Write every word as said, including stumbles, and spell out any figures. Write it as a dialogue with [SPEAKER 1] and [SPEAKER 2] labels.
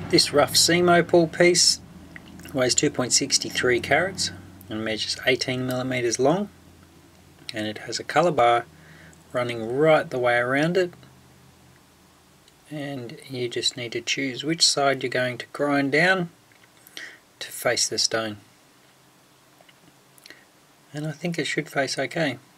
[SPEAKER 1] This rough seam opal piece weighs two point six three carats and measures eighteen millimeters long, and it has a colour bar running right the way around it, and you just need to choose which side you're going to grind down to face the stone, and I think it should face okay.